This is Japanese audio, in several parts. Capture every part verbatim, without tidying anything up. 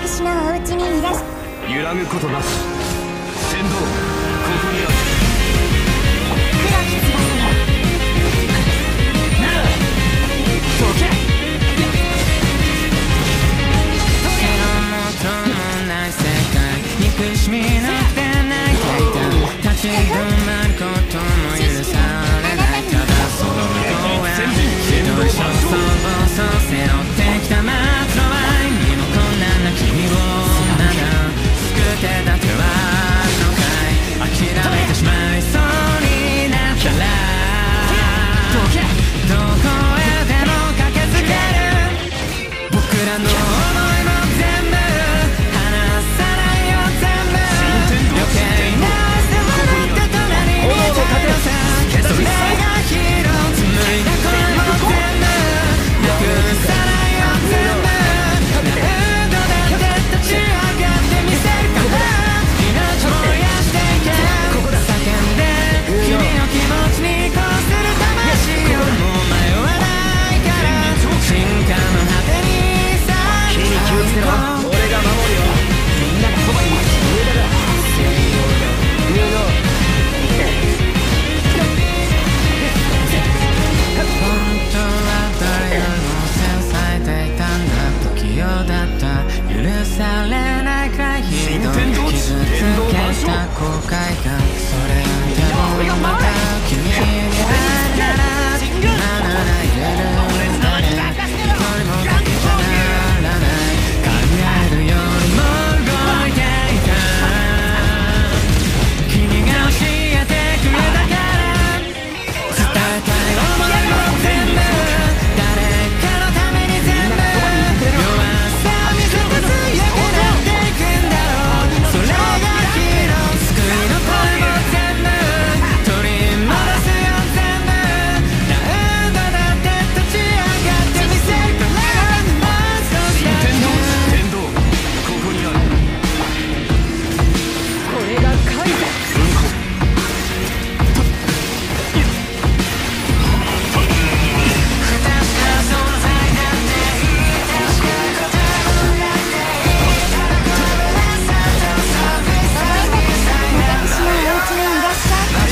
私のお家にいらっしゃ揺らぐことなし。先導、ここにある。 黒き翼よ。 どけ。 色元もない世界、憎しみの出ない体立ち止まることも許されない。ただその向こうへ一人の想像そう背負ってきた末路は意味も困難な君をまだ救ってだけはのかい。諦めてしまいそうになったらどこへでも駆けつける。僕らの想いも全部離さないよ全部。余計な汗を洗って隣にいたよさ。それがヒーロー紡いだ声も全部なくさないよ全部。何度だって立ち上がってみせるから命燃やしていけ。叫んで君の気持ちにこうする魂をもう迷わないから進化の果てにさあ気に気をつけろ。俺が守るよ。みんながそばにいる。上だが上の本当は誰よりも繊細でいたんだ。不器用だった。許されないくらいひどい傷つけた後悔が。それでもまた君に会えなら今なら言えるんだね。一人もかけちゃならない。考えるよりも動いていた。君が教えてくれたから伝えたい想いも全部誰かのために全部弱さ見せて強くなっていくんだろう。それがヒーロー救いの声も全部取り戻すよ全部。何度だって立ち上がってみせるからもう少しだけ。 天道、ここにある。 これがカイザー。 私のお家にいらっしゃい。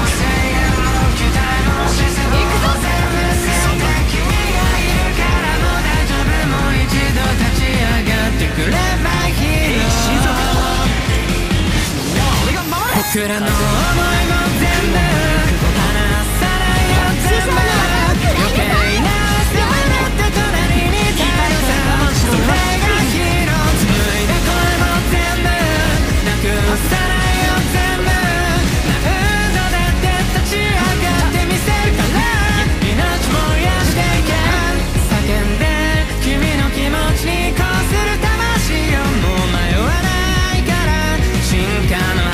僕らの想いも全部離さないよ全部。余計な汗を洗って隣にいたよさ。それがヒーロー紡いだ声も全部なくさないよ全部。何度だって立ち上がってみせるから命燃やしていけ。叫んで君の気持ちにこうする魂をもう迷わないから進化の